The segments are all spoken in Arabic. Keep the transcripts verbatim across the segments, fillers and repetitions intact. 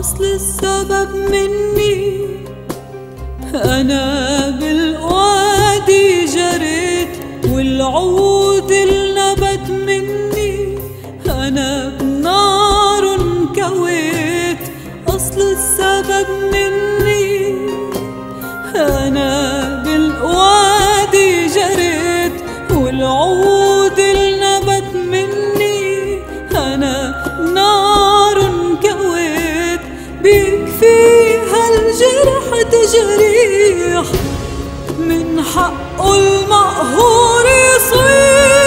أصل السبب مني، أنا بالوادي جريت والعود النبت مني، أنا بنار انكويت. أصل السبب مني، أنا بالوادي جريت والعود النبت مني، أنا نار انكويت. بيكفيها الجرح تجريح، من حقه المقهور يصيح.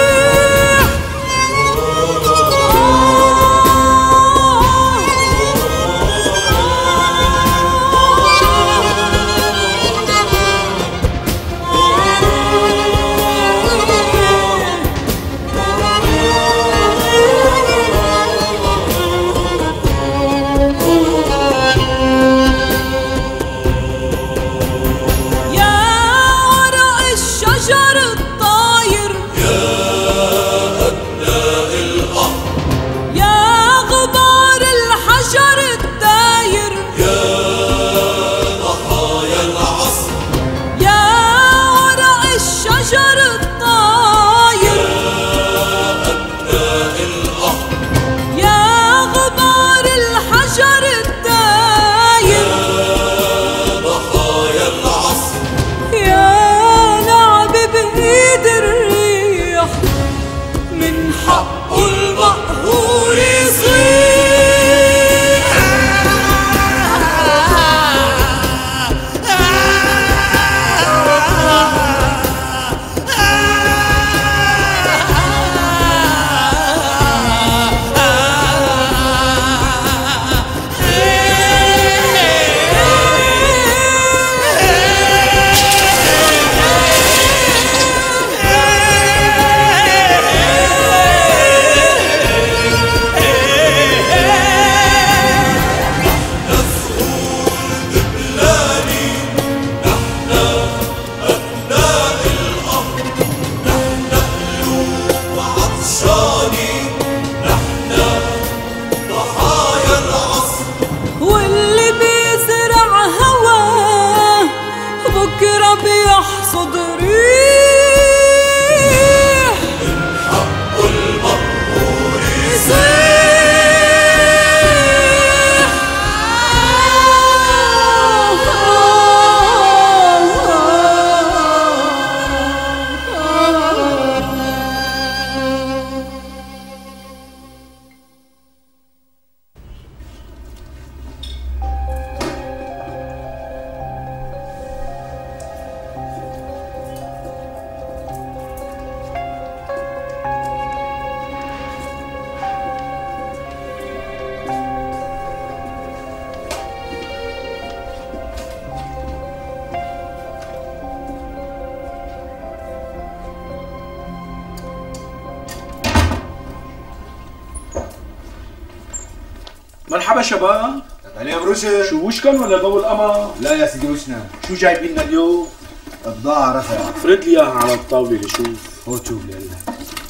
مرحبا شباب. عليهم رشد. شو وشكن ولا ضوء القمر؟ لا يا سيدي وشنا. شو جايبين لنا اليوم؟ بضاعة رفع. افرد لي اياها على الطاولة لشوف. هو شوف لي هلا.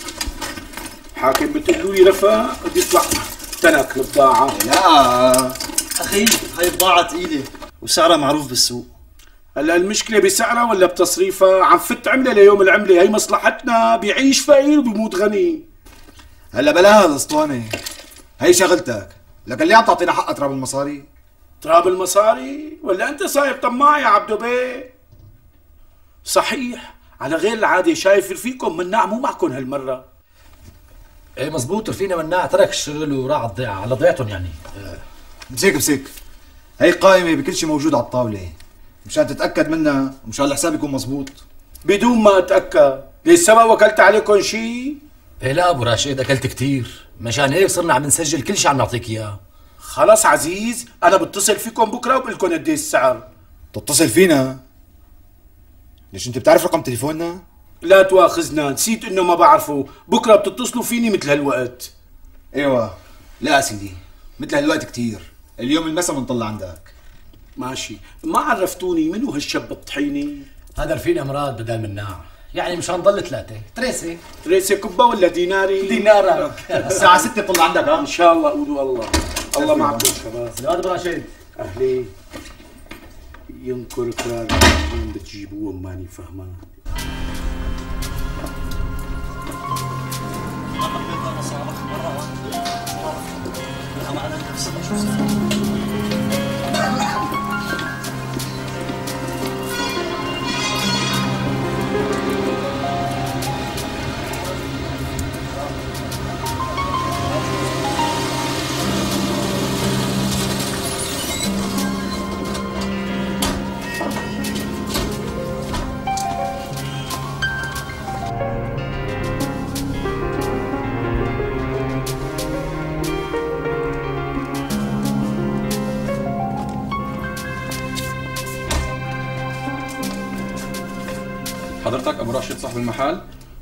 حاكم بتقولوا لي رفع بدي يطلع تنك البضاعة. لا اخي هاي بضاعة ثقيلة وسعرها معروف بالسوق. هلا المشكلة بسعرها ولا بتصريفها؟ عم فت عملة ليوم العملة، هي مصلحتنا، بيعيش فقير وبيموت غني. هلا بلاها الاسطوانة. هي شغلتك. لكن ليه عم تعطينا حق تراب المصاري؟ تراب المصاري؟ ولا انت صاير طماع يا عبدو بيه؟ صحيح، على غير العادة شايف رفيقكم مناع مو معكم هالمرة. ايه مزبوط، رفيقنا مناع ترك الشغل وراح على الضيعة، على ضيعتهم يعني. مسيك مسيك. هي قائمة بكل شيء موجود على الطاولة، مشان تتأكد منها ومشان الحساب يكون مزبوط. بدون ما اتأكد، ليش سبق وكلت عليكم شيء؟ ايه لا ابو راشد، اكلت كثير، مشان هيك صرنا عم نسجل كل شيء عم نعطيك اياه. خلص عزيز، انا بتصل فيكم بكره وبقول لكم قد ايه السعر. تتصل فينا؟ ليش انت بتعرف رقم تليفوننا؟ لا تواخذنا، نسيت انه ما بعرفه، بكره بتتصلوا فيني مثل هالوقت. ايوه. لا سيدي، مثل هالوقت كثير، اليوم المسا بنطلع عندك. ماشي، ما عرفتوني منو هالشاب الطحيني؟ هذا رفيقنا مراد بدل مناع، يعني مشان نضل ثلاثة. تريسي تريسي كبة ولا ديناري؟ دينارك. الساعة ستة بطلع عندك ها؟ ان شاء الله قولوا الله. الله معكم شباب. سلامات ابو راشد. اهلين. ينكر كرار مين بتجيبوه ماني فهمان. حضرتك ابو راشد صاحب المحل؟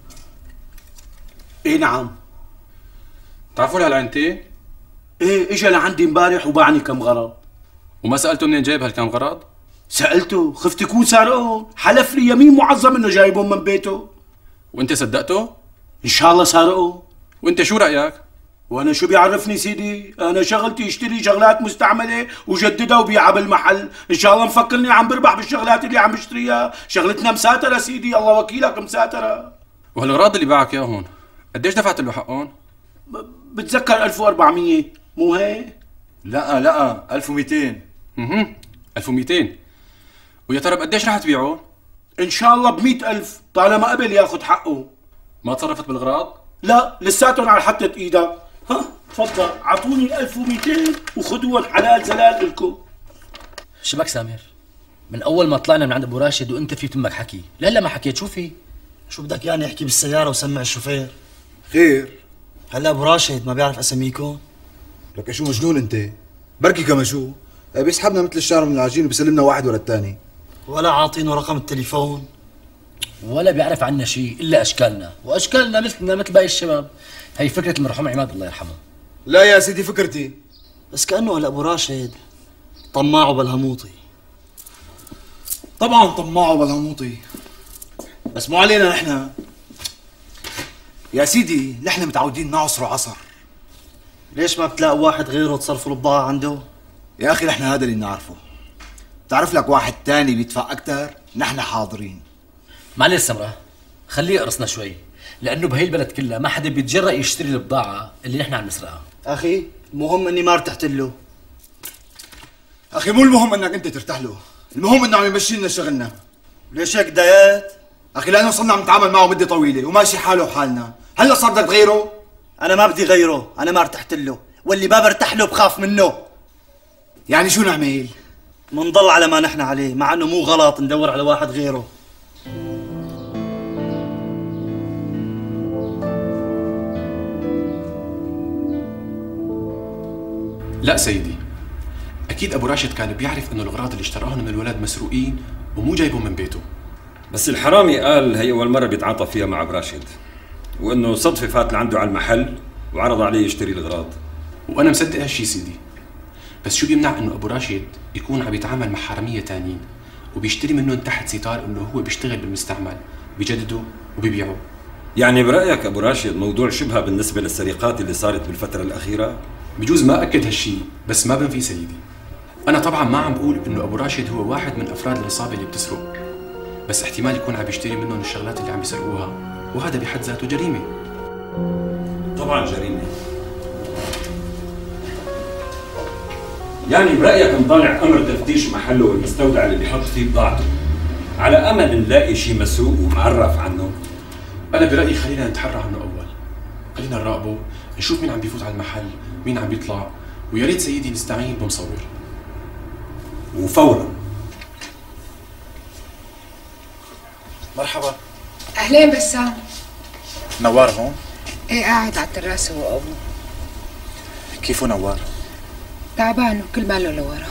ايه نعم. تعرفوا لي هالعينتين؟ ايه اجا لعندي امبارح وباعني كم غرض. وما سالته منين جايب هالكم غرض؟ سالته، خفت يكون سارقهم، حلف لي يمين معظم انه جايبهم من بيته. وانت صدقته؟ ان شاء الله سارقهم. وانت شو رايك؟ وانا شو بيعرفني سيدي؟ انا شغلتي اشتري شغلات مستعمله وجددها وبيعها بالمحل، ان شاء الله مفكرني عم بربح بالشغلات اللي عم بشتريها، شغلتنا مساتره سيدي، الله وكيلك مساتره. وهالاغراض اللي باعك اياهم قديش دفعت له حقهم؟ بتذكر ألف وأربعمية مو هيك؟ لا لا ألف ومئتين. اها ألف ومئتين. ويا ترى بقديش رح تبيعه؟ ان شاء الله بمئة ألف طالما قبل ياخذ حقه. ما تصرفت بالاغراض؟ لا لساتهم على حتة ايدك. ها تفضل اعطوني ال ألف ومئتين وخذوهم حلال زلال الكم. شبك سامر؟ من اول ما طلعنا من عند ابو راشد وانت في تمك حكي، لهلا ما حكيت، شو في؟ شو بدك يعني احكي بالسيارة وسمع الشوفير؟ خير. هلا ابو راشد ما بيعرف اساميكم؟ لك شو مجنون انت؟ بركي كما شو؟ بيسحبنا مثل الشعر من العجين وبيسلمنا واحد ورا الثاني. ولا عاطينه رقم التليفون؟ ولا بيعرف عنا شيء الا اشكالنا، واشكالنا مثلنا مثل باقي الشباب. هي فكرة المرحوم عماد الله يرحمه. لا يا سيدي فكرتي. بس كأنه هلا ابو راشد طماع وبلهموطي. طبعا طماع وبلهموطي، بس مو علينا نحن يا سيدي، نحن متعودين نعصر عصر. ليش ما بتلاقوا واحد غيره تصرفوا البضاعة عنده؟ يا اخي نحن هذا اللي نعرفه. بتعرف لك واحد تاني بيدفع اكثر؟ نحن حاضرين. معلش سمرة، خليه يقرصنا شوي، لانه بهي البلد كلها ما حدا بيتجرأ يشتري البضاعة اللي نحن عم نسرقها. اخي المهم اني ما ارتحت له. اخي مو المهم انك انت ترتاح له، المهم انه عم يمشي لنا شغلنا. ليش هيك دايات؟ اخي لانه صرنا عم نتعامل معه مده طويله وماشي حاله وحالنا، هلا صار بدك تغيره؟ انا ما بدي غيره، انا ما ارتحت له، واللي ما برتاح له بخاف منه. يعني شو نعمل؟ منضل على ما نحن عليه، مع انه مو غلط ندور على واحد غيره. لا سيدي، اكيد ابو راشد كان بيعرف انه الاغراض اللي اشتراهم من الولاد مسروقين ومو جايبهم من بيته. بس الحرامي قال هي اول مره بيتعاطى فيها مع ابو راشد، وانه صدفه فات لعنده على المحل وعرض عليه يشتري الاغراض. وانا مصدق هالشي سيدي، بس شو بيمنع انه ابو راشد يكون عم يتعامل مع حراميه تانيين وبيشتري منهم تحت ستار انه هو بيشتغل بالمستعمل، بيجدده وبيبيعه. يعني برايك ابو راشد موضوع شبهه بالنسبه للسرقات اللي صارت بالفتره الاخيره؟ بجوز ما اكد هالشي، بس ما بنفي سيدي. انا طبعا ما عم بقول انه ابو راشد هو واحد من افراد العصابه اللي بتسرق، بس احتمال يكون عم يشتري منهم الشغلات اللي عم يسرقوها، وهذا بحد ذاته جريمه. طبعا جريمه. يعني برايك نطالع امر تفتيش محله والمستودع اللي بيحط فيه بضاعته على امل نلاقي شيء مسروق ومعرف عنه؟ انا برايي خلينا نتحرى عنه اول، خلينا نراقبه، نشوف مين عم بيفوت على المحل، مين عم بيطلع، ويا ريت سيدي نستعين بمصور. وفورا. مرحبا. اهلين بسام. نوار هون؟ ايه قاعد على التراسة وابوه. كيفه نوار؟ تعبان وكل ماله لورا.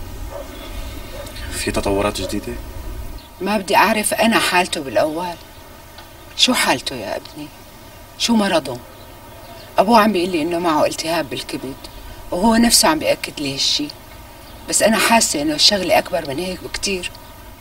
في تطورات جديدة؟ ما بدي اعرف انا حالته بالاول. شو حالته يا ابني؟ شو مرضه؟ ابوه عم بيقول لي انه معه التهاب بالكبد، وهو نفسه عم بيأكد لي هالشي، بس انا حاسه انه الشغله اكبر من هيك بكتير.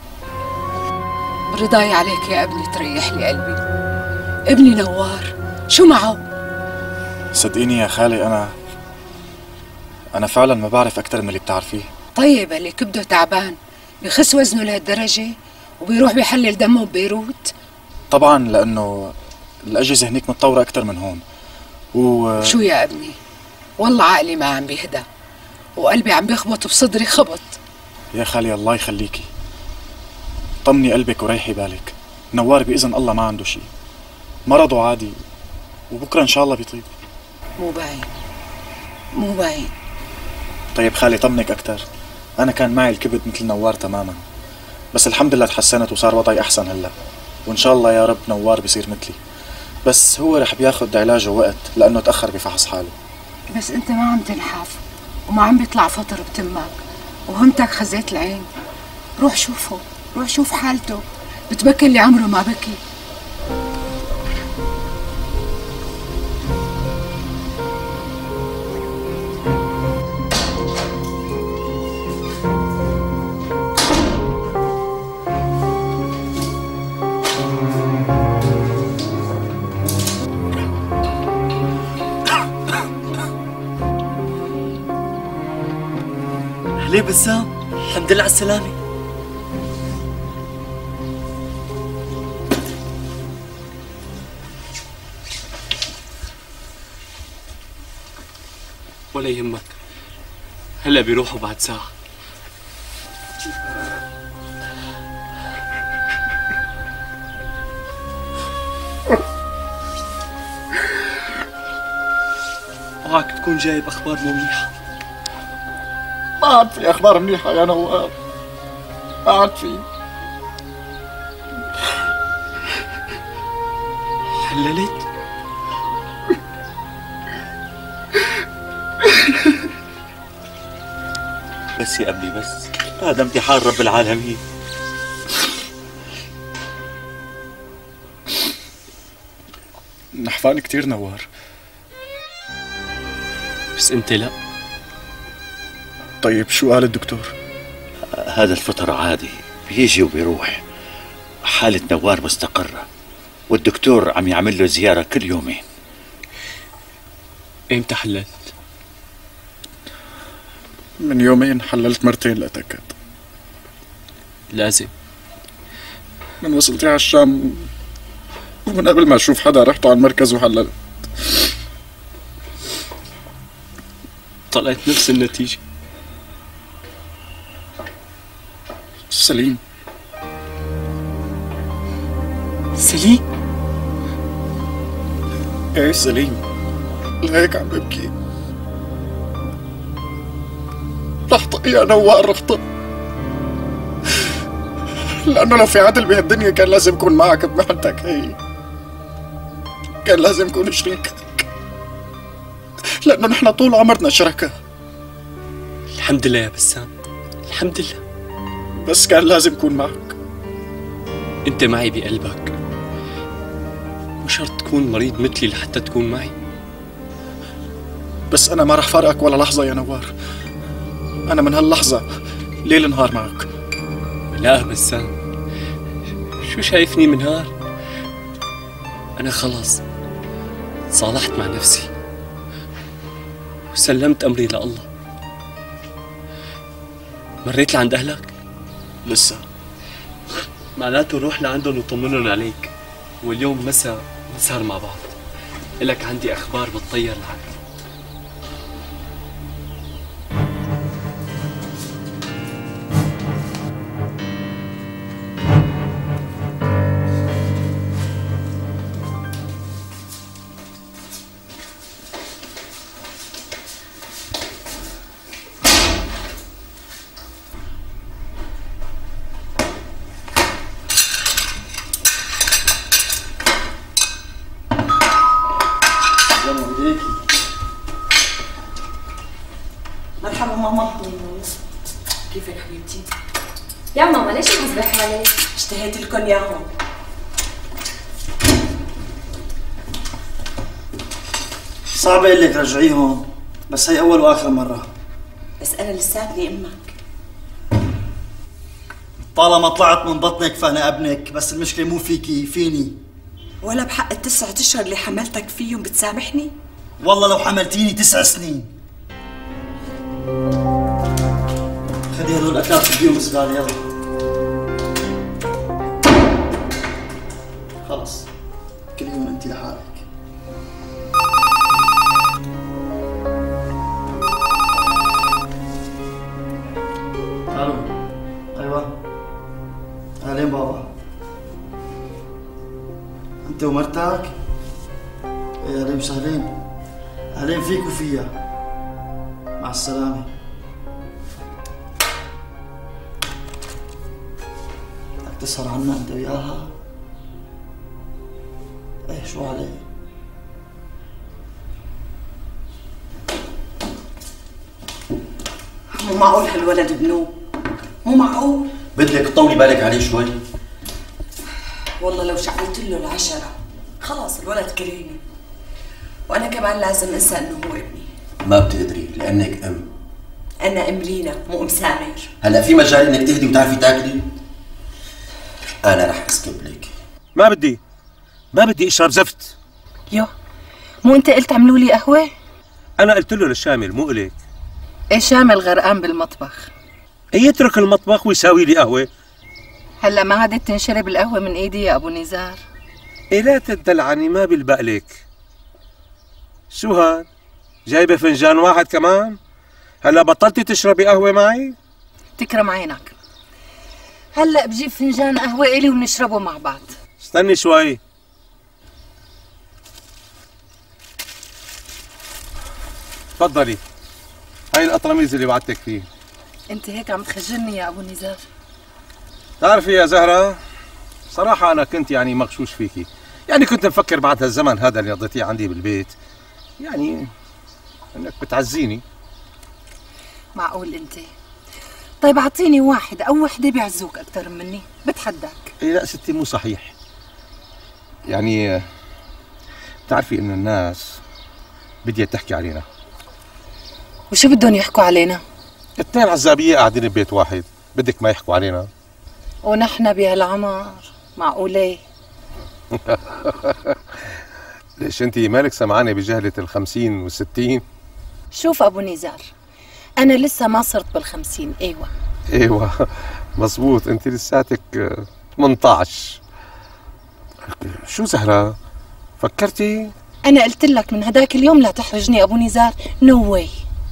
برضاي عليك يا ابني تريح لي قلبي. ابني نوار شو معه؟ صدقيني يا خالي، انا أنا فعلا ما بعرف أكثر من اللي بتعرفيه. طيب اللي كبده تعبان بخس وزنه لهالدرجة وبيروح بيحلل دمه ببيروت؟ طبعا لأنه الأجهزة هنيك متطورة أكثر من هون. و شو يا ابني؟ والله عقلي ما عم بيهدى وقلبي عم بيخبط بصدري خبط. يا خالي الله يخليكي، طمني قلبك وريحي بالك. نوار بإذن الله ما عنده شيء، مرضه عادي وبكرة إن شاء الله بيطيب. مو باين مو باين. طيب خالي طمنك أكثر، أنا كان معي الكبد مثل نوار تماما، بس الحمد لله تحسنت وصار وضعي أحسن هلا، وإن شاء الله يا رب نوار بصير مثلي. بس هو رح بياخد علاجه وقت لأنه تأخر بفحص حاله. بس أنت ما عم تنحاف وما عم بيطلع فطر بتمك وهمتك خزيت العين. روح شوفه، روح شوف حالته، بتبكي اللي عمره ما بكي. ليه بسام؟ الحمد لله على السلامة. ولا يهمك، هلا بيروحوا بعد ساعة. اوعك تكون جايب اخبار مو منيحة. ما عاد في أخبار منيحة يا نوار، ما عاد في. حللت؟ بس يا ابني بس، هذا امتحان رب العالمين. نحفان كتير نوار. بس انت لا. طيب شو قال الدكتور؟ هذا الفطر عادي بيجي وبيروح، حالة نوار مستقرة، والدكتور عم يعمل له زيارة كل يومين. ايمتى حللت؟ من يومين حللت مرتين لأتأكد. لازم. من وصلتي على الشام ومن قبل ما أشوف حدا رحت على المركز وحللت. طلعت نفس النتيجة. سليم. سليم؟ ايه سليم، لهيك عم ببكي. رحت يا نوار رحت، لأنه لو في عدل بهالدنيا كان لازم أكون معك بمحنتك هي، كان لازم أكون شريكك، لأنه نحن طول عمرنا شركاء. الحمد لله يا بسام، الحمد لله. بس كان لازم أكون معك. أنت معي بقلبك، مو شرط تكون مريض مثلي لحتى تكون معي. بس أنا ما رح فارقك ولا لحظة يا نوار، أنا من هاللحظة ليل نهار معك. لا بسام، شو شايفني من نهار؟ أنا خلاص صالحت مع نفسي وسلمت أمري لله. مريت لعند أهلك؟ لسه. معناته روح لعندهم وطمنهم عليك، واليوم مساء نسهر مع بعض. إلك عندي أخبار بتطير العقل. مرحبا ماما. كيفك حبيبتي؟ يا ماما ليش محزبة حالك؟ اشتهيت لكم اياهم. صعب اقول لك رجعيهم، بس هي اول واخر مره. بس انا لساتني امك. طالما طلعت من بطنك فانا ابنك، بس المشكله مو فيكي، فيني. ولا بحق التسعة اشهر اللي حملتك فيهم بتسامحني؟ والله لو حملتيني تسع سنين. خذي هدول الاكلات خذيهم بالزباله يلا. خلص كليهم انت لحالك. الو. ايوه. اهلين بابا. انت ومرتك؟ ايه اهلين وسهلين. اهلين فيك وفيها. مع السلامة. بدك تسهر عنا انت وياها؟ ايه شو عليه؟ مو معقول هالولد بنوب، مو معقول. بدك تطولي بالك عليه شوي؟ والله لو شعلت له العشرة خلاص الولد كريمي، وانا كمان لازم انسى انه هو ابني. ما بتقدري لانك ام. انا ام لينا مو ام سامر. هلا في مجال انك تهدي وتعرفي تاكلي؟ انا رح اسكب لك. ما بدي ما بدي اشرب زفت. يو مو انت قلت عملوا لي قهوه؟ انا قلت له للشامل مو اليك. ايه شامل غرقان بالمطبخ. يترك المطبخ ويساوي لي قهوه. هلا ما عادت تنشرب القهوه من ايدي يا ابو نزار. إيه لا تدلعني ما بيلبق لك. شو هاد؟ جايبه فنجان واحد كمان؟ هلا بطلتي تشربي قهوه معي؟ تكرم عينك. هلا بجيب فنجان قهوه الي ونشربه مع بعض. استني شوي. تفضلي. هاي القطرميز اللي وعدتك فيه. انت هيك عم تخجلني يا ابو نزار. تعرفي يا زهره صراحه انا كنت يعني مغشوش فيكي، يعني كنت مفكر بعد هالزمن هذا اللي قضيتيه عندي بالبيت يعني انك بتعزيني. معقول انت؟ طيب اعطيني واحد او وحده بيعزوك اكثر مني، بتحداك. ايه لا ستي مو صحيح. يعني بتعرفي انه الناس بدها تحكي علينا. وشو بدهم يحكوا علينا؟ اثنين عزابيه قاعدين ببيت واحد، بدك ما يحكوا علينا؟ ونحن بهالعمر معقوله؟ ليش انت مالك سمعانه بجهله الخمسين والستين؟ شوف ابو نزار، انا لسه ما صرت بالخمسين. ايوه ايوه مزبوط، انت لساتك ثمانية عشر. شو زهره فكرتي؟ انا قلت لك من هداك اليوم لا تحرجني ابو نزار. نو واي.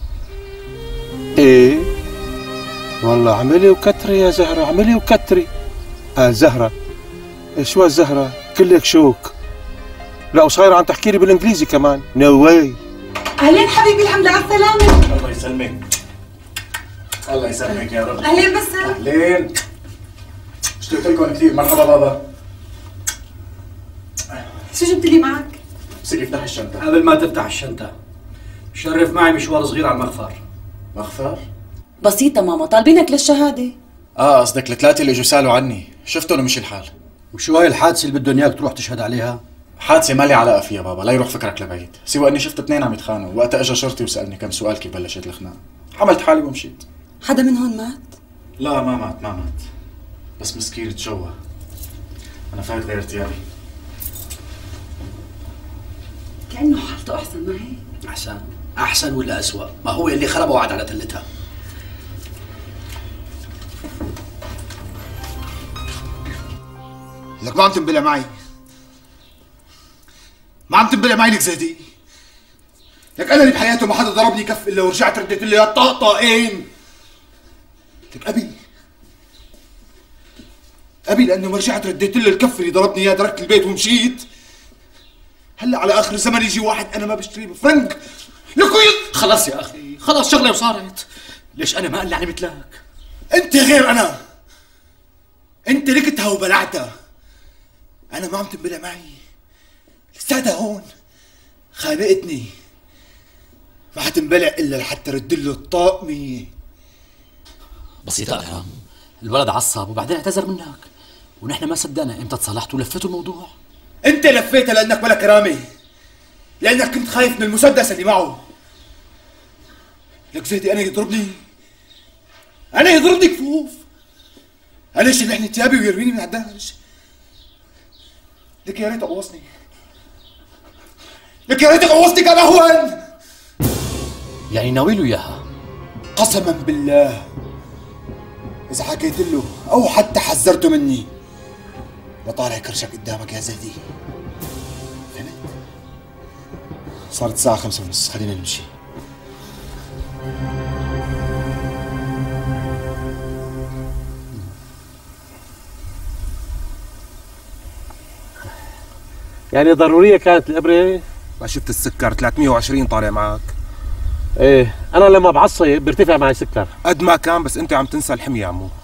ايه والله اعملي وكتري يا زهره، اعملي وكتري. اه زهره شو هالزهره كلك شوك. لا وصايره عم تحكي لي بالانجليزي كمان. نو واي. اهلين حبيبي الحمد لله على السلامه. الله يسلمك. الله يسلمك يا رب. اهلين بس. اهلين. اشتقت لكم كثير. مرحبا بابا. شو جبت لي معك؟ سيدي افتح الشنطه. قبل ما تفتح الشنطه شرف معي مشوار صغير على المخفر. مخفر؟ بسيطه ماما، طالبينك للشهاده. اه قصدك الثلاثه اللي اجوا سالوا عني، شفتهم ومشي الحال. وشو هاي الحادثه اللي بدهم اياك تروح تشهد عليها؟ حادثه ما لي علاقه فيها بابا، لا يروح فكرك لبعيد، سوى اني شفت اثنين عم يتخانقوا، وقتها اجى شرطي وسالني كم سؤال كيف بلشت الخناقه. حملت حالي ومشيت. حدا منهم مات؟ لا ما مات ما مات، بس مسكين تجوع. انا فايت غير ثيابي. كانه حالته احسن ما هيك. احسن احسن ولا اسوء؟ ما هو اللي خرب وعد على تلتها. لك ما عم تنبلع معي، ما عم تنبلع معي لك زهدي. لك انا اللي بحياته ما حدا ضربني كف الا ورجعت رديت له يا طقطقين. لك ابي ابي لانه ما رجعت رديت له الكف اللي ضربني اياه، تركت البيت ومشيت. هلا على اخر الزمن يجي واحد انا ما بشتريه بفرنك. لك خلص يا اخي خلص، شغله وصارت. ليش انا ما قال يعني مثلك؟ انت غير انا، انت لكتها وبلعتها. انا ما عم تنبلع معي، لساتها هون خانقتني، ما حتنبلع الا لحتى رد له الطاقمه. بسيطة اكرام، الولد عصب وبعدين اعتذر منك ونحن ما صدقنا. امتى تصالحتوا ولفتوا الموضوع؟ انت لفيتها لانك بلا كرامه، لانك كنت خايف من المسدس اللي معه. لك زيدي انا يضربني، انا يضربني كفوف، انا يشلحني ثيابي ويرميني من عالدرج. لك يا ريت قوصني، لك يا ريت قوصني كان اهون. يعني ناوي له اياها؟ قسما بالله إذا حكيت له أو حتى حذرته مني لطالع كرشك قدامك يا زيدي. فهمت؟ صارت الساعة خمسة ونص، خلينا نمشي. يعني ضرورية كانت الإبرة؟ ما شفت السكر ثلاثمية وعشرين طالع معك. ايه أنا لما بعصب بيرتفع معي السكر. قد ما كان، بس أنت عم تنسى الحمية يا عمو.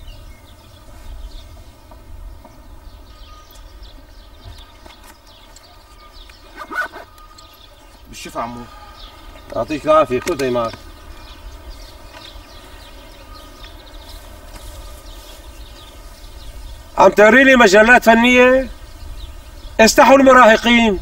بالشفا عمو. يعطيك العافية، خذها معك. عم توري لي مجلات فنية؟ استحوا المراهقين.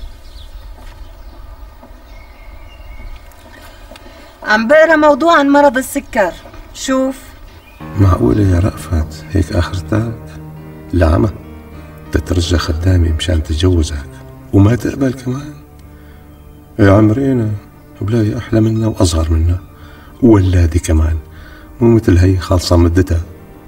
عم بقرا موضوع عن مرض السكر. شوف. معقولة يا رأفت هيك آخرتك؟ العمى تترجى خدامي مشان تتجوزك وما تقبل كمان؟ يا عمرينا بلاقي أحلى منا وأصغر منا وولادي كمان مو مثل هي خالصة مدتها.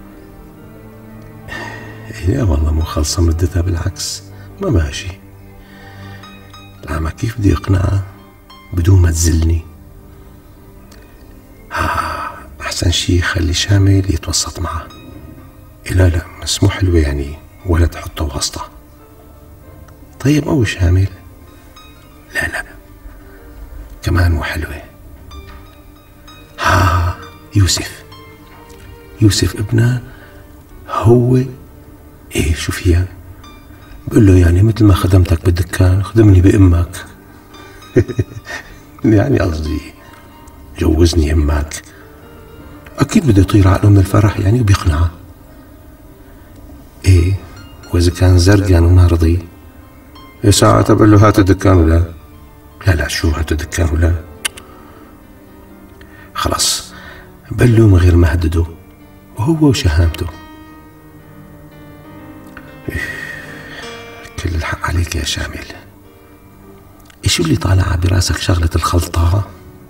يا والله مو خالصة مدتها، بالعكس ما ماشي. العمى كيف بدي أقنعها بدون ما تزلني؟ آه أحسن شي خلي شامل يتوسط معه. لا لا بس مو حلوة يعني ولا تحطه واسطة. طيب أو شامل؟ لا لا كمان مو حلوة. ها يوسف يوسف ابنه هو ايه شو فيها؟ بقول له يعني مثل ما خدمتك بالدكان خدمني بأمك. يعني قصدي جوزني أمك. أكيد بده يطير عقله من الفرح يعني وبيقنعه. إيه وإذا كان زرقان وما رضي يا ساعة بقول له هات الدكان ولا لا لا شو هات الدكان ولا خلاص بقول له من غير ما هدده وهو وشهامته. كل الحق عليك يا شامل. شو اللي طالعة براسك شغلة الخلطة؟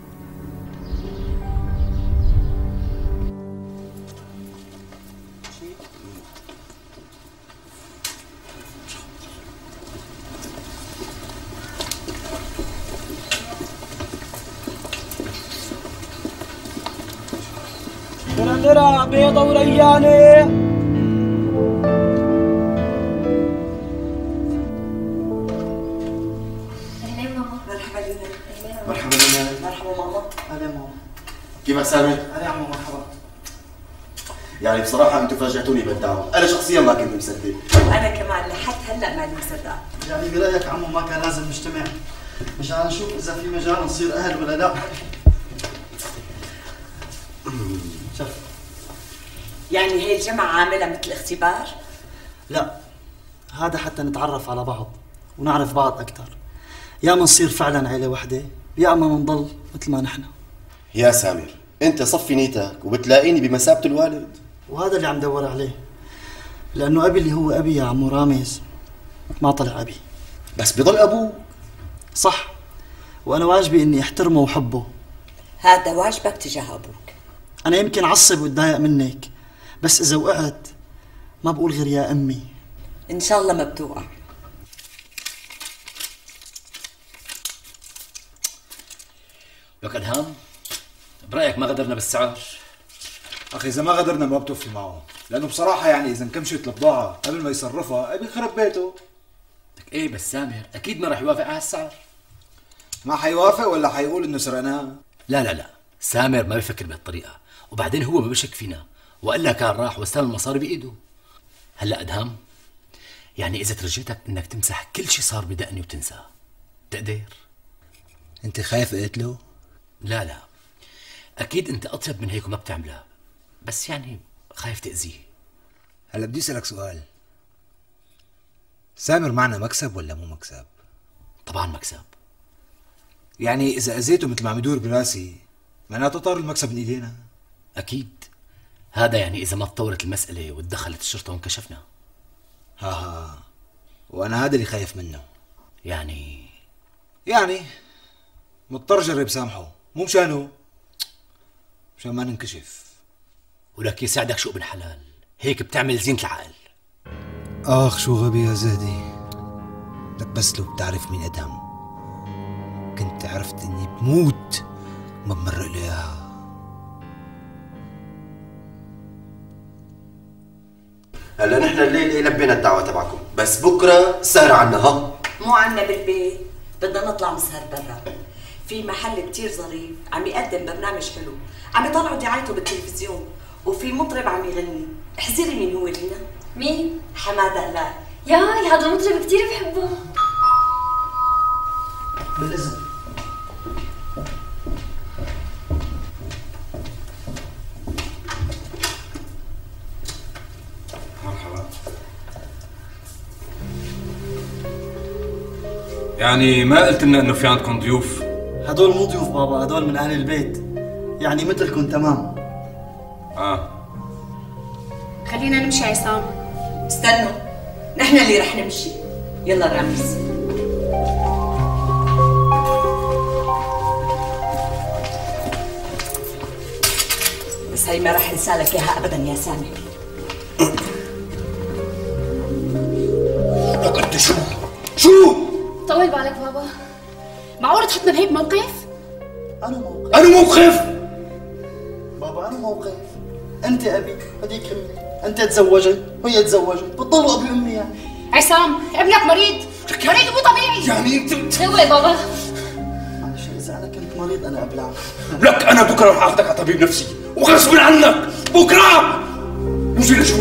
درع بيضة وريانة. مرحبا لينا. مرحبا لينا. مرحبا ماما. أهلا ماما. كيفك سامر؟ أهلا يا عمو مرحبا. يعني بصراحة انتم فاجأتوني بالدعوة، أنا شخصيا ما كنت مصدق. وأنا كمان لحد هلا ماني مصدقة. يعني برأيك عمو ما كان لازم نجتمع مشان نشوف إذا في مجال نصير أهل ولا لا؟ شوف. يعني هي الجمعة عاملة مثل اختبار؟ لا، هذا حتى نتعرف على بعض ونعرف بعض أكثر. يا منصير فعلا عيلة وحدة يا أما منضل مثل ما نحن. يا سامر انت صفي نيتك وبتلاقيني بمثابة الوالد. وهذا اللي عم دور عليه، لأنه أبي اللي هو أبي يا عمو رامز ما طلع أبي. بس بضل أبوه. صح، وأنا واجبي إني أحترمه وحبه. هذا واجبك تجاه أبوك. أنا يمكن أعصب وأتضايق منك، بس إذا وقعت ما بقول غير يا أمي. إن شاء الله ما بتوقع. لك أدهم برأيك ما غدرنا بالسعر؟ أخي إذا ما غدرنا ما بتوفي معه، لأنه بصراحة يعني إذا انكمشت البضاعة قبل ما يصرفها أبي يخرب بيته. لك إيه بس سامر أكيد ما راح يوافق على هالسعر. ما حيوافق ولا حيقول إنه سرقناه؟ لا لا لا سامر ما بيفكر بهالطريقة، وبعدين هو ما بشك فينا وإلا كان راح واستلم المصاري بإيده. هلا أدهم يعني إذا ترجيتك إنك تمسح كل شي صار بدقني وتنساه تقدر؟ أنت خايف قلت له؟ لا لا أكيد أنت أطيب من هيك وما بتعملها، بس يعني خايف تأذيه. هلا بدي أسألك سؤال، سامر معنا مكسب ولا مو مكسب؟ طبعا مكسب. يعني إذا أذيته مثل ما عم يدور براسي معناته طار المكسب من إيدينا؟ أكيد. هذا يعني إذا ما تطورت المسألة وتدخلت الشرطة وانكشفنا. ها ها وأنا هذا اللي خايف منه. يعني يعني مضطر جرب سامحه، مو مشانه، مشان ما ننكشف. ولك يساعدك شو ابن حلال، هيك بتعمل زينة العقل. آخ شو غبي يا زهدي، لك بس لو بتعرف مين أدهم كنت عرفت إني بموت ما بمرق له إياها. هلا نحن الليلة لبينا الدعوة تبعكم، بس بكرة سهرة عنا. ها مو عنا بالبيت، بدنا نطلع نسهر برا في محل كتير ظريف عم يقدم برنامج حلو، عم يطلعوا دعايته بالتلفزيون، وفي مطرب عم يغني. احذري مين هو لينا؟ مين؟ حماده هلال. ياي هذا المطرب كتير بحبه. بالإذن. مرحبا. يعني ما قلت لنا انه في عندكم ضيوف؟ هدول مو ضيوف بابا، هدول من أهل البيت، يعني مثلكم تمام. اه خلينا نمشي عصام. استنوا، نحن اللي رح نمشي. يلا رامز. بس هي ما رح نسالك اياها ابدا يا سامي. لك انت شو؟ شو؟ طول بالك بابا، معقول تحطنا بهيك موقف؟ أنا موقف. أنا موقف؟ بابا أنا موقف. أنت أبي، هذيك أمي، أنت تزوجت وهي تزوجت، بتضلوا أبي وأمي يعني. عصام ابنك مريض، مريض مو طبيعي. يعني أنت هو بابا. معلش إذا أنا كنت مريض أنا أبلع. لك أنا بكرة رح آخذك على طبيب نفسي وغصب عنك بكرة. وزي لشوف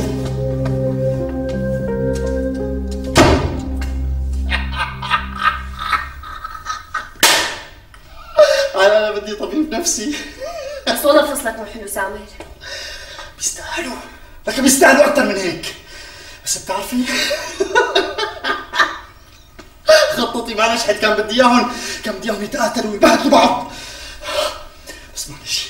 أنا بدي طبيب نفسي. بس والله فصلك مو حلو سامر. بيستاهلوا، لك بيستاهلوا أكثر من هيك. بس بتعرفي خطتي ما نجحت، كان بدي إياهم كان بدي إياهم يتقاتلوا ويبهدلوا بعض. بس معلش.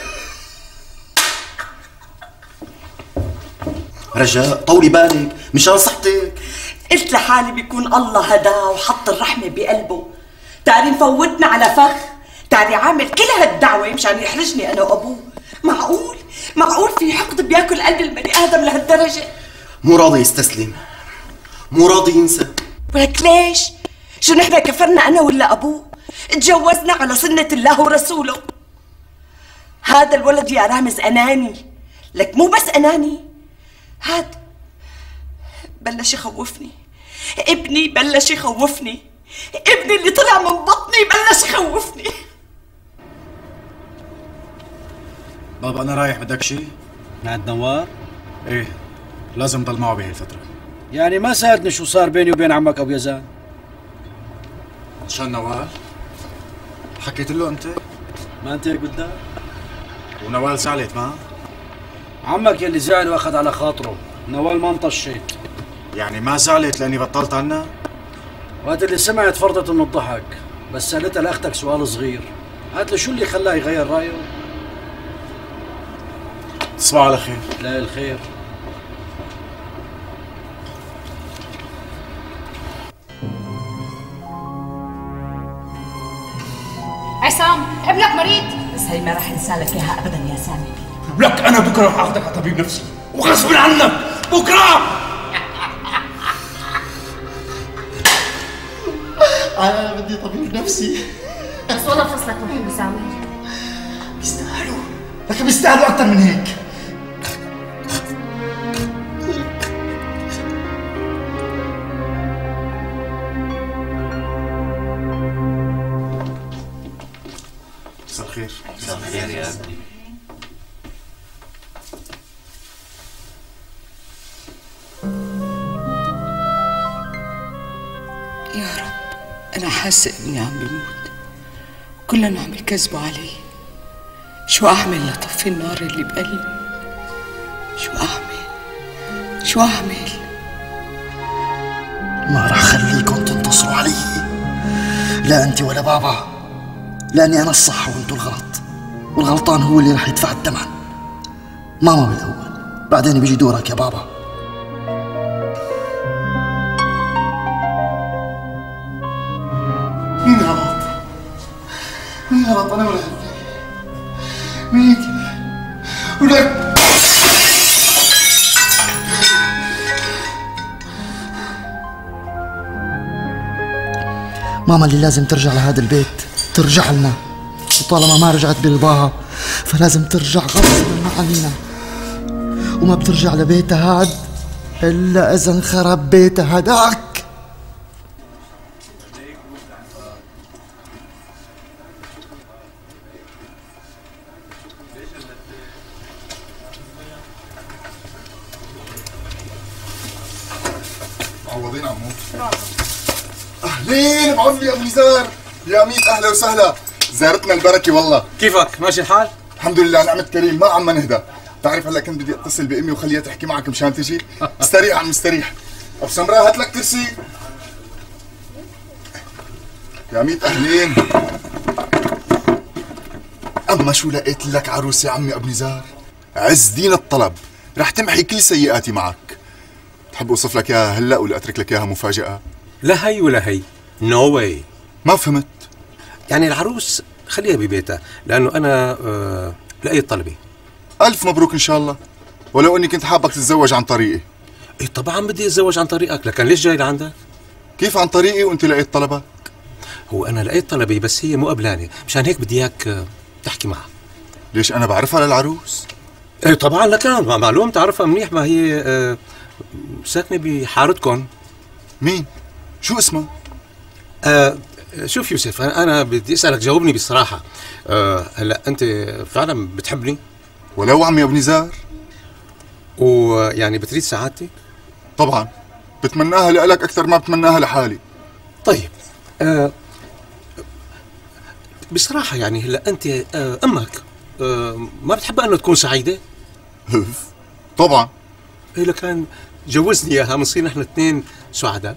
رجاء طولي بالك مشان صحتك. قلت لحالي بيكون الله هداه وحط الرحمه بقلبه. تعالي نفوتنا على فخ، تعالي عامل كل هالدعوه مشان يحرجني انا وابوه. معقول معقول في حقد بياكل قلب البني ادم لهالدرجه؟ مو راضي يستسلم، مو راضي ينسى. ولك ليش؟ شو نحن كفرنا انا ولا ابوه؟ تجوزنا على سنه الله ورسوله. هذا الولد يا رامز اناني، لك مو بس اناني، هاد بلش يخوفني. ابني بلش يخوفني، ابني اللي طلع من بطني بلش يخوفني. بابا أنا رايح، بدك شيء؟ من عند نوار؟ إيه، لازم ضل معه بهالفترة. يعني ما سألتني شو صار بيني وبين عمك أبو يزان؟ عشان نوال؟ حكيت له أنت؟ ما أنت هيك بدك؟ ونوال زعلت معه؟ عمك يلي زعل واخذ على خاطره، نوال ما انطشيت. يعني ما زعلت لأني بطلت عنها؟ وقت اللي سمعت فرطت من الضحك، بس سألتها لأختك سؤال صغير، قالت له شو اللي خلاه يغير رأيه؟ تصبح على خير. لا الخير. عصام ابنك مريض. بس هي ما رح نسالك اياها ابدا يا سامي. لك أنا بكرة رح آخذك على طبيب نفسي وغصب عنك بكرة. أنا بدي طبيب نفسي. بس والله فصلك مو حلو سامر. بيستاهلوا، لك بيستاهلوا أكثر من هيك. مساء الخير. مساء الخير يا ابني. يا رب أنا حاسة إني عم بموت، كلنا عم يكذبوا علي. شو أعمل لطفي النار اللي بقلبي؟ شو أعمل؟ شو أعمل؟ ما رح خليكم تنتصروا علي، لا أنت ولا بابا، لأني أنا الصح وأنتوا الغلط، والغلطان هو اللي رح يدفع الثمن. ماما بالأول، بعدين بيجي دورك يا بابا. مين غلط؟ مين غلط؟ أنا ولا أنت؟ مين؟ ولك ماما اللي لازم ترجع لهذا البيت، ترجع لنا، وطالما ما رجعت برضاها فلازم ترجع غصبا عننا، وما بترجع لبيتها هاد إلا إذا انخرب بيتها هداك. معوضين عمو. اهلين بعمي يا ابو نزار، يا ميت اهلا وسهلا، زارتنا البركه والله. كيفك؟ ماشي الحال؟ الحمد لله نعمة كريم، ما عم نهدى. بتعرف هلا كنت بدي اتصل بامي وخليها تحكي معك مشان تجي. مستريح عم مستريح. ابو سمراء هات لك كرسي. يا ميت اهلين. اما شو لقيت لك عروس يا عمي ابو نزار؟ عز دين الطلب، رح تمحي كل سيئاتي معك. تحب اوصف لك اياها هلا ولا اترك لك اياها مفاجأة؟ لا هي ولا هي، نو واي. ما فهمت. يعني العروس خليها ببيتها، لانه انا آه لقيت طلبي. الف مبروك ان شاء الله، ولو اني كنت حابك تتزوج عن طريقي. اي طبعا بدي اتزوج عن طريقك، لكن ليش جاي لعندك؟ كيف عن طريقي وانت لقيت طلبك؟ هو انا لقيت طلبي بس هي مو قبلاني، مشان هيك بدي اياك آه تحكي معها. ليش انا بعرفها للعروس؟ اي طبعا لكن معلوم تعرفها منيح، ما هي آه ساكنه بحارتكم. مين؟ شو اسمها؟ آه شوف يوسف، انا انا بدي اسالك جاوبني بصراحه. آه هلا انت فعلا بتحبني؟ ولو عمي ابو نزار. ويعني بتريد سعادتي؟ طبعا بتمناها لك اكثر ما بتمناها لحالي. طيب آه بصراحه يعني هلا انت آه امك آه ما بتحبها انه تكون سعيده؟ طبعا. ايه لكان جوزني اياها بنصير نحن اثنين سعداء.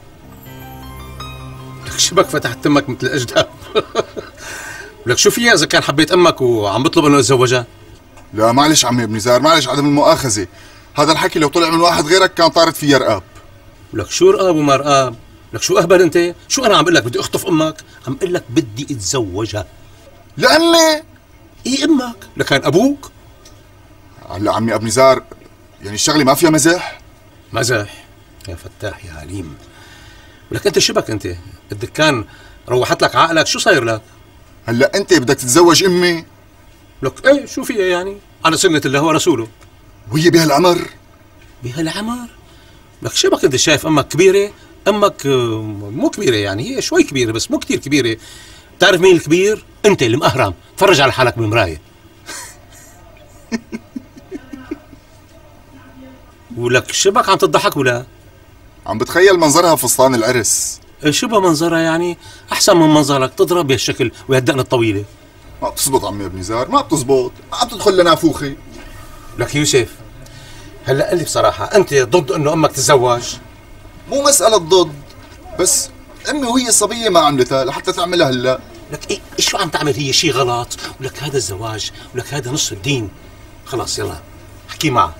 لك شبك فتحت امك مثل الاجداد. لك شو فيها اذا كان حبيت امك وعم بطلب انه اتزوجها؟ لا معلش عمي ابن نزار، معلش عدم المؤاخذه، هذا الحكي لو طلع من واحد غيرك كان طارت فيها رقاب. لك شو رقاب وما رقاب؟ لك شو اهبل انت؟ شو انا عم بقول لك بدي اخطف امك؟ عم بقول لك بدي اتزوجها. لامي؟ اي امك، لكان ابوك؟ هلا عمي ابن نزار يعني الشغله ما فيها مزاح؟ مزاح يا فتاح يا عليم. ولك انت شبك انت؟ الدكان روحت لك عقلك، شو صاير لك؟ هلا انت بدك تتزوج امي؟ لك ايه شو فيها يعني؟ على سنة الله ورسوله. وهي بهالعمر؟ بهالعمر؟ لك شبك انت شايف امك كبيرة؟ امك مو كبيرة يعني، هي شوي كبيرة بس مو كتير كبيرة. بتعرف مين الكبير؟ انت المأهرم، تفرج على حالك بالمراية. ولك شبك عم تضحك ولا؟ عم بتخيل منظرها فستان العرس. شبه منظرها يعني احسن من منظرك، تضرب بهالشكل وهالدقن الطويله. ما بتزبط عمي ابن نزار، ما بتزبط، عم تدخل لنافوخي. لك يوسف هلا قل لي بصراحه، انت ضد انه امك تتزوج؟ مو مساله ضد، بس امي وهي الصبيه ما عملتها لحتى تعملها هلا. لك إيه شو عم تعمل؟ هي شيء غلط، ولك هذا الزواج، ولك هذا نص الدين. خلاص يلا احكي معها.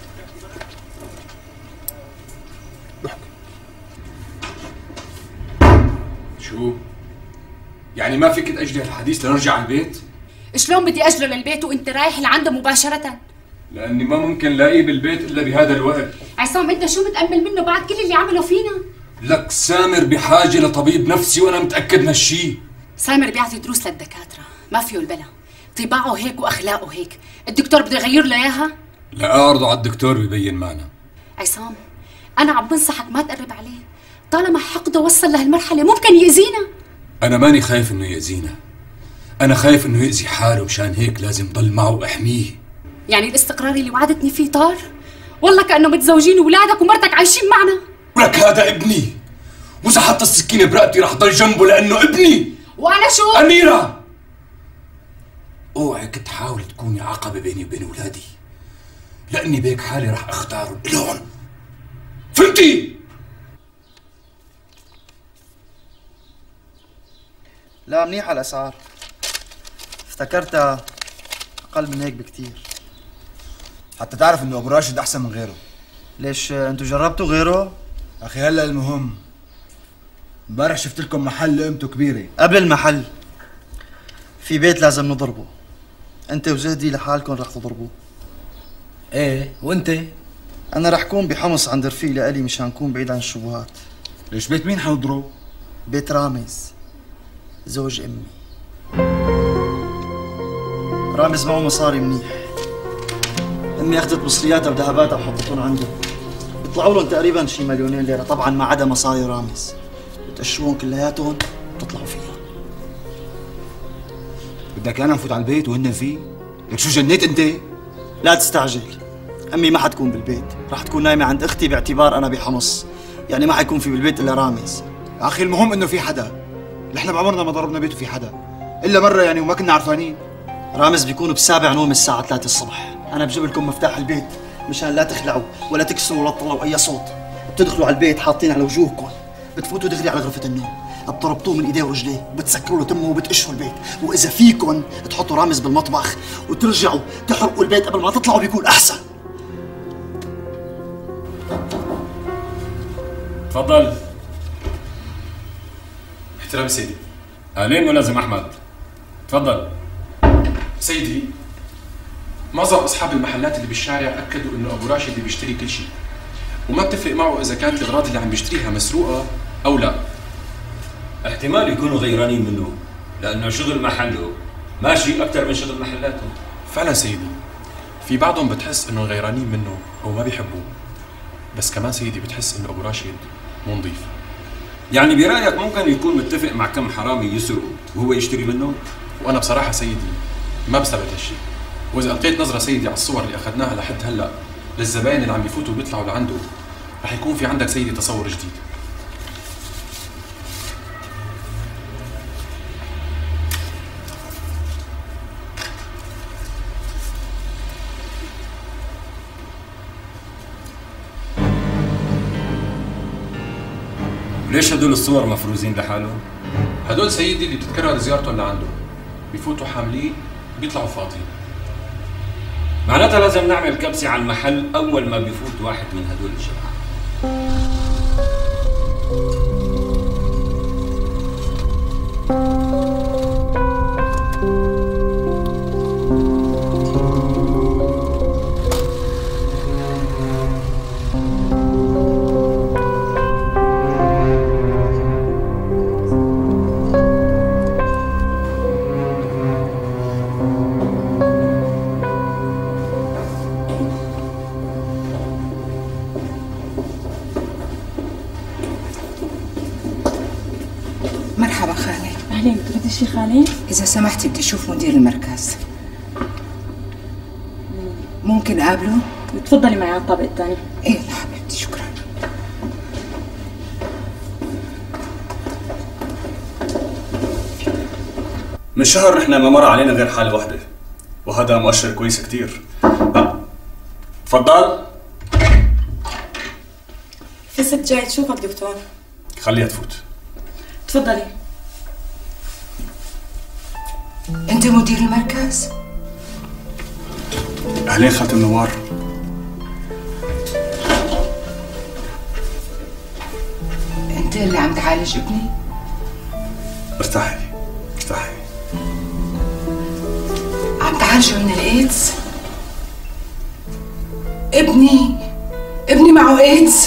شو؟ يعني ما فيك تأجلي الحديث لنرجع على البيت؟ شلون بدي اجله للبيت وانت رايح لعنده مباشرة؟ لأني ما ممكن لاقيه بالبيت إلا بهذا الوقت. عصام انت شو متأمل منه بعد كل اللي عمله فينا؟ لك سامر بحاجة لطبيب نفسي وأنا متأكد من هالشي. سامر بيعطي دروس للدكاترة، ما فيه البلا، طباعه هيك وأخلاقه هيك، الدكتور بده يغير له إياها؟ لا أعرضه على الدكتور بيبين معنا. عصام أنا عم بنصحك ما تقرب عليه، طالما حقده وصل لهالمرحلة ممكن يأذينا. أنا ماني خايف إنه يأذينا، أنا خايف إنه يأذي حاله، مشان هيك لازم ضل معه وأحميه. يعني الاستقرار اللي وعدتني فيه طار؟ والله كأنه متزوجين وولادك ومرتك عايشين معنا. ولك هذا ابني، وإذا حط السكينة برقبتي رح ضل جنبه لأنه ابني. وأنا شو؟ أميرة اوعك تحاول تكوني عقبة بيني وبين ولادي، لأني بهيك حالي رح أختارهم إلهم. فهمتي؟ لا منيحة الأسعار، افتكرتها أقل من هيك بكتير. حتى تعرف إنه أبو راشد أحسن من غيره. ليش أنتوا جربتوا غيره؟ أخي هلا المهم، امبارح شفت لكم محل قيمته كبيرة. قبل المحل في بيت لازم نضربه، أنت وزهدي لحالكم رح تضربوه. إيه وأنت؟ أنا رح كون بحمص عند رفيق لإلي مشان كون بعيد عن الشبهات. ليش بيت مين حنضربه؟ بيت رامز زوج امي. رامز معه مصاري منيح، امي اخذت مصرياتها وذهباتها وحطتهم عنده، بيطلعوا لهم تقريبا شي مليونين ليره، طبعا ما عدا مصاري رامز، بتقشوهم كلياتهم وتطلعوا فيها. بدك انا نفوت على البيت وهن فيه؟ لك شو جنيت انت؟ لا تستعجل، امي ما حتكون بالبيت، رح تكون نايمه عند اختي باعتبار انا بحمص، يعني ما حيكون في بالبيت الا رامز. يا اخي المهم انه في حدا، نحن بعمرنا ما ضربنا بيته في حدا الا مره يعني وما كنا عرفانين. رامز بيكون بسابع نوم الساعه ثلاثة الصبح، انا بجيب لكم مفتاح البيت مشان لا تخلعوا ولا تكسروا ولا تطلعوا اي صوت. بتدخلوا على البيت حاطين على وجوهكم، بتفوتوا دغري على غرفه النوم، بتربطوه من ايديه ورجليه وبتسكروا له تمه وبتقشوا البيت، واذا فيكم تحطوا رامز بالمطبخ وترجعوا تحرقوا البيت قبل ما تطلعوا بيكون احسن. تفضل. احترام سيدي. اهلين ملازم احمد. تفضل. سيدي، معظم اصحاب المحلات اللي بالشارع اكدوا انه ابو راشد اللي بيشتري كل شيء، وما بتفرق معه اذا كانت الاغراض اللي عم بيشتريها مسروقه او لا. احتمال يكونوا غيرانين منه لانه شغل محله ماشي اكثر من شغل محلاته. فعلا سيدي، في بعضهم بتحس انه غيرانين منه او ما بيحبوه، بس كمان سيدي بتحس انه ابو راشد مو نظيف. يعني برايك ممكن يكون متفق مع كم حرامي يسرقوا وهو يشتري منه؟ وانا بصراحه سيدي ما بثبت هالشيء، واذا القيت نظره سيدي على الصور اللي اخذناها لحد هلا للزباين اللي عم بيفوتوا وبيطلعوا لعنده، رح يكون في عندك سيدي تصور جديد. ليش هدول الصور مفروزين لحالهم؟ هدول سيدي اللي بتتكرر زيارتهم لعنده، بيفوتوا حاملين بيطلعوا فاضيين. معناتها لازم نعمل كبسة على المحل أول ما بيفوت واحد من هدول الجماعة. مرحبا خالي. اهلين، بدك شي خالي؟ إذا سمحتي بدي أشوف مدير المركز. ممكن أقابله؟ تفضلي معي على الطابق الثاني. إيه لا حبيبتي، شكرا. من شهر نحن ما مر علينا غير حالة واحدة، وهذا مؤشر كويس كتير. أه. تفضل. في ست جاي تشوفك دكتور. خليها تفوت. تفضلي. أنت مدير المركز؟ أهلين خالة نوار. أنت اللي عم تعالج ابني؟ ارتاحي ارتاحي. عم تعالجه من الإيدز؟ ابني ابني معه إيدز؟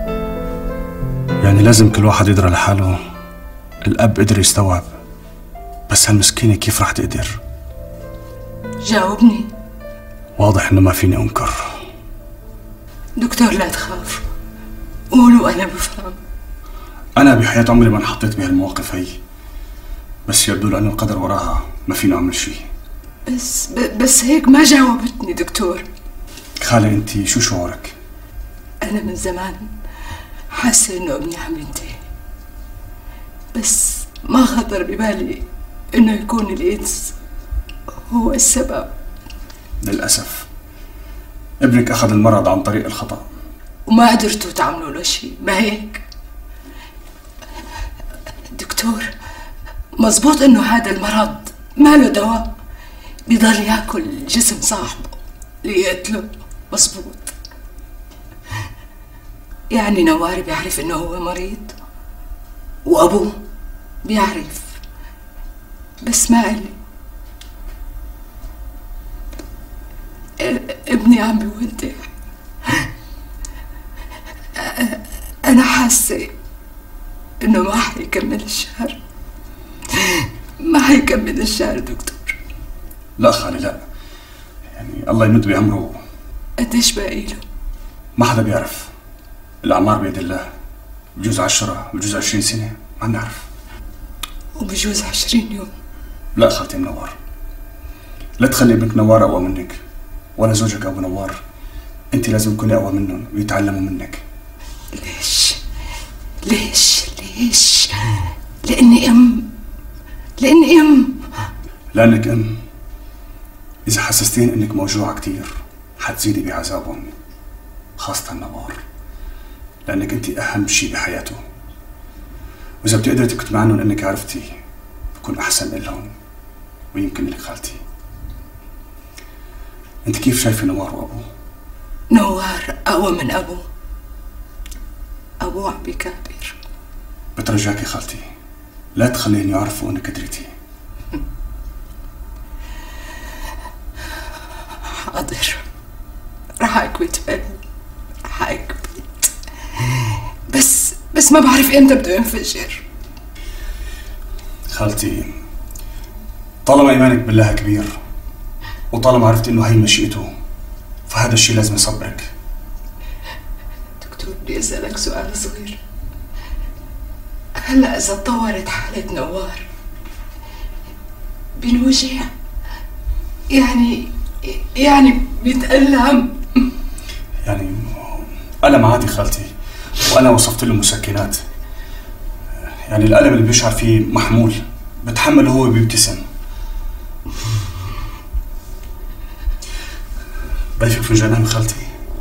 يعني لازم كل واحد يدرى لحاله. الأب قدر يستوعب، بس هالمسكينة كيف رح تقدر؟ جاوبني. واضح إنه ما فيني أنكر. دكتور لا تخاف، قولوا أنا بفهم. أنا بحياة عمري ما انحطيت بهالمواقف هي، بس يبدو لأنه القدر وراها ما فينا أعمل شيء. بس ب... بس هيك ما جاوبتني دكتور. خالة أنت شو شعورك؟ أنا من زمان حاسة إنه ابني عم ينتهي، بس ما خطر ببالي إنه يكون الإيدز هو السبب. للأسف ابنك أخذ المرض عن طريق الخطأ وما قدرتوا تعملوا له شيء، ما هيك؟ دكتور، مزبوط إنه هذا المرض ما له دواء، بيضل ياكل جسم صاحبه ليقتله، مزبوط؟ يعني نوار بيعرف إنه هو مريض وأبوه بيعرف، بس ما قال لي. ابني عم بيودع. أنا حاسة انه ما حيكمل الشهر. ما حيكمل الشهر دكتور. لا خالي لا، يعني الله يمد بعمره. قديش باقي له؟ ما حدا بيعرف، الأعمار بيد الله. بجوز عشرة، بجوز عشرين سنة، ما بنعرف. وبجوز عشرين يوم. لا خالتي منوار، لا تخلي ابنك نوار أقوى منك، ولا زوجك أبو نوار. أنت لازم تكوني أقوى منهم ويتعلموا منك. ليش؟ ليش؟ ليش؟ لأني أم. لأني أم. لأنك أم. إذا حسستين إنك موجوعة كتير حتزيدي بعذابهم، خاصة نوار، لأنك أنت أهم شيء بحياته. وإذا بتقدري تكتمي عنهم إنك عرفتي بكون أحسن لهم ويمكن لك خالتي. أنت كيف شايفة نوار وأبوه؟ نوار أقوى من أبوه. أبوه عم بيكابر. بترجاكي خالتي لا تخليهم يعرفوا إنك قدرتي. حاضر، رح أكبت فعلا، رح أكبت. بس بس ما بعرف إمتى بده ينفجر. خالتي طالما إيمانك بالله كبير وطالما عرفت إنه هي مشيئته فهذا الشيء لازم يصبرك. دكتور بدي أسألك سؤال صغير. هلا إذا تطورت حالة نوار بنوجع، يعني يعني بيتألم؟ يعني ألم عادي خالتي، وأنا وصفت له مسكنات. يعني الألم اللي بيشعر فيه محمول، بتحمله هو بيبتسم. ضيفك فنجان قهوة خالتي.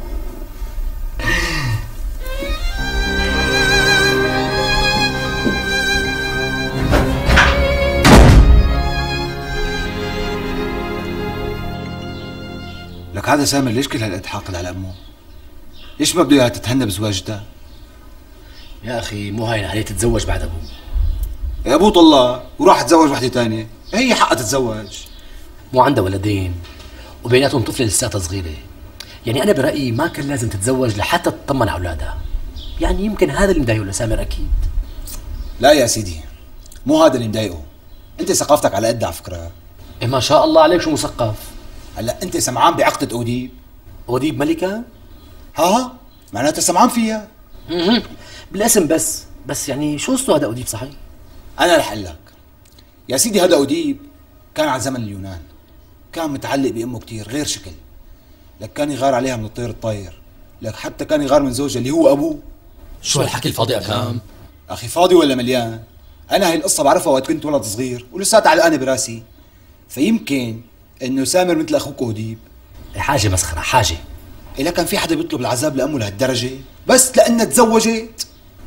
لك هذا سامر ليش كل هالقد حاقد على امه؟ ليش ما بده اياها تتهنى بزواجتها؟ يا اخي مو هاين عليه تتزوج بعد ابوه. يا ابوه طلق وراح تزوج وحده ثانيه، هي حقها تتزوج. مو عندها ولدين وبيناتهم طفله لساتها صغيره. يعني انا برايي ما كان لازم تتزوج لحتى تطمن على اولادها. يعني يمكن هذا اللي مضايقه لسامر اكيد. لا يا سيدي، مو هذا اللي مضايقه. انت ثقافتك على قد على فكره. إيه ما شاء الله عليك شو مثقف. هلا انت سمعان بعقدة اوديب؟ اوديب ملكه؟ ها معناتها سمعان فيها. اها بالاسم بس، بس يعني شو قصته هذا اوديب صحيح؟ انا رح اقول لك يا سيدي. هذا اوديب كان على زمن اليونان، كان متعلق بامه كثير غير شكل. لك كان يغار عليها من الطير الطاير، لك حتى كان يغار من زوجها اللي هو ابوه. شو هالحكي الفاضي اكرام؟ اخي فاضي ولا مليان؟ انا هاي القصه بعرفها وقت كنت ولد صغير ولساتها علقانه براسي. فيمكن انه سامر مثل اخوك اوديب. حاجه مسخره حاجه. إلا كان في حدا بيطلب العذاب لامه لهالدرجه بس لانها تزوجت؟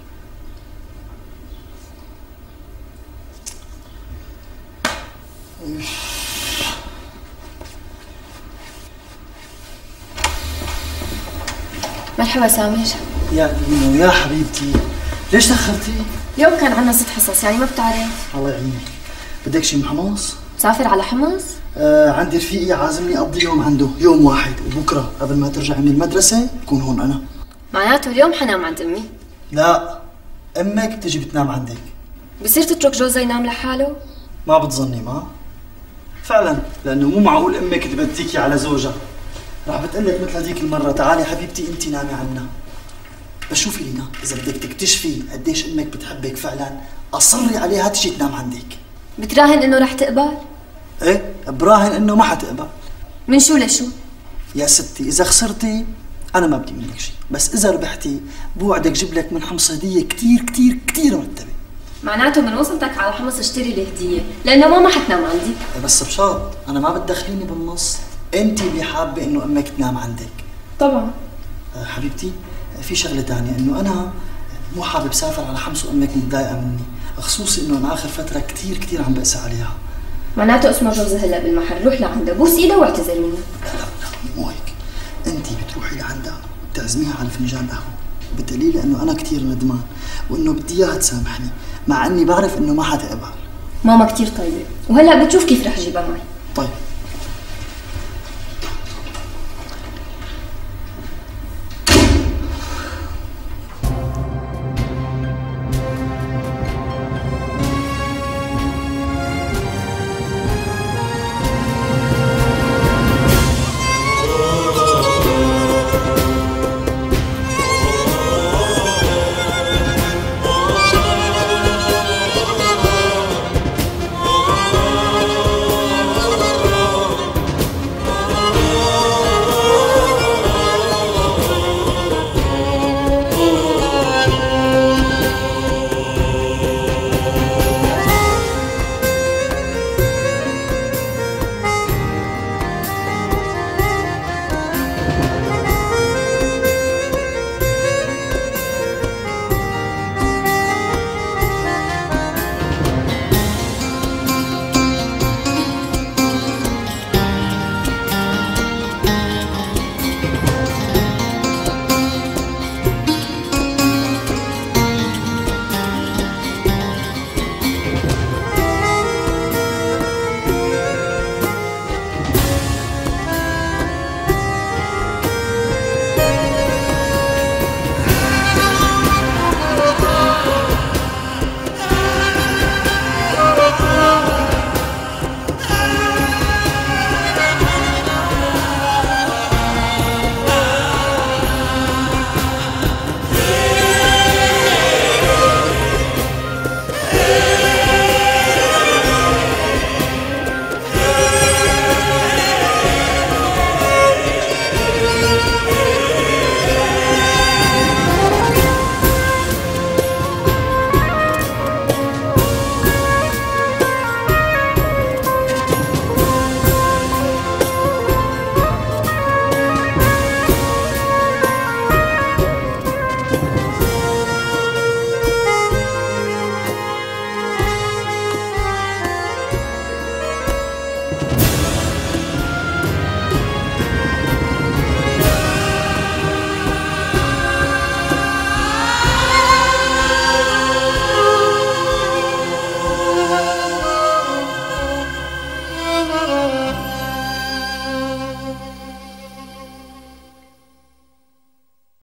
مرحبا سامر. يا لينو يا حبيبتي، ليش تأخرتي؟ اليوم كان عنا ست حصص، يعني ما بتعرف. الله يعينك. بدك شي من حمص؟ تسافر على حمص؟ آه عندي رفيقي عازمني أقضي يوم عنده، يوم واحد، وبكرة قبل ما ترجعي من المدرسة بكون هون أنا. معناته اليوم حنام عند أمي؟ لا، أمك بتجي بتنام عندك. بصير تترك جوزها ينام لحاله؟ ما بتظني ما؟ فعلا، لأنه مو معقول أمك تبديكي على زوجها. راح بتقلك مثل هذيك المرة، تعالي حبيبتي أنت نامي عنا. بس شوفي لينا، إذا بدك تكتشفي قديش أمك بتحبك فعلا، أصري عليها تجي تنام عندك. بتراهن إنه رح تقبل؟ إيه، براهن إنه ما حتقبل. من شو لشو؟ يا ستي إذا خسرتي أنا ما بدي منك شيء، بس إذا ربحتي بوعدك جيب لك من حمص هدية كتير كتير كتير مرتبة. معناته من وصلتك على حمص اشتري لي هدية، لأنه ماما حتنام عندي. بس بشرط أنا ما بتدخليني بالنص، أنت اللي حابة إنه أمك تنام عندك. طبعا. أه حبيبتي، في شغلة تانية، إنه أنا مو حابب سافر على حمص وأمك متضايقة مني، خصوصي إنه أنا آخر فترة كتير كتير عم بقسى عليها. معناته اسمه جوزها هلا بالمحل، روح لعنده بوس ايدها واعتذر منه. لا لا لا مو هيك، انت بتروحي لعندها بتعزميها على فنجان قهوه، بالدليل انه انا كثير ندمان وانه بدي اياها تسامحني، مع اني بعرف انه ما حتقبل. ماما كثير طيبه، وهلا بتشوف كيف رح جيبها معي. طيب